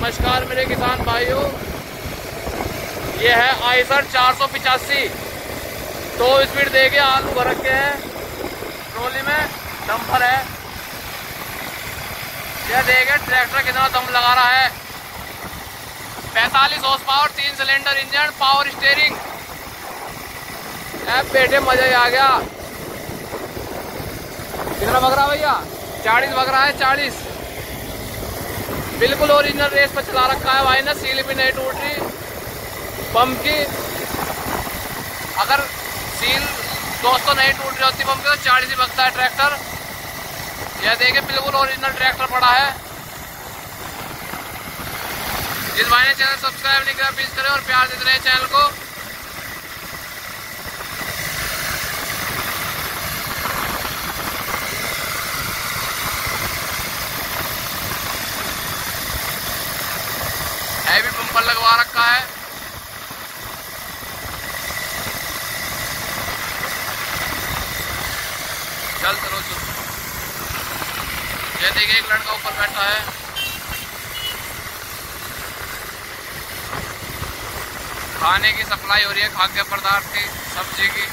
नमस्कार मेरे किसान भाइयों, ये है आइसर 485 2 स्पीड दे के आलू भर के हैं। ट्रॉली में डंपर है। यह देखे ट्रैक्टर कितना दम लगा रहा है। 45 horse power, 3 cylinder engine, power steering. बेटे मजा ही आ गया। कितना भग रहा भैया? 40 भग रहा है। 40 बिल्कुल ओरिजिनल रेस पर चला रखा है भाई ने। सील भी नहीं टूट रही पंप की। अगर सील दोस्तों नहीं टूट रही होती पंप की तो 40 ही भगता है ट्रैक्टर। यह देखिए बिल्कुल ओरिजिनल ट्रैक्टर पड़ा है। जिस भाई ने चैनल सब्सक्राइब नहीं किया प्लीज करें और प्यार देते रहे चैनल को। हैवी बम्पर लगवा रखा है। चल चलो चलो। ये देखिए एक लड़का ऊपर बैठा है। खाने की सप्लाई हो रही है, खाद्य पदार्थ की, सब्जी की।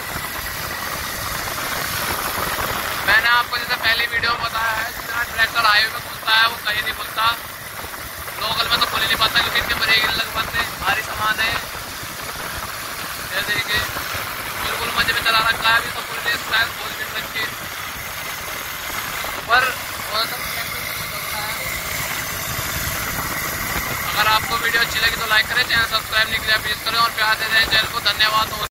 मैंने आपको जैसे पहली वीडियो में बताया है, जितना ट्रैक्टर हाईवे में खुलता है वो कहीं नहीं खुलता। लोकल में तो खुल ही नहीं पाता क्योंकि इतने ब्रेक लग पाते, भारी सामान है। जैसे कि बिल्कुल मजे में चला रखा है। अभी तो फुल रेस का खोल भी रखी पर अगर आपको वीडियो अच्छी लगी तो लाइक करें, चैनल सब्सक्राइब नहीं किया प्लीज करें और प्यार दे दें चैनल को। धन्यवाद।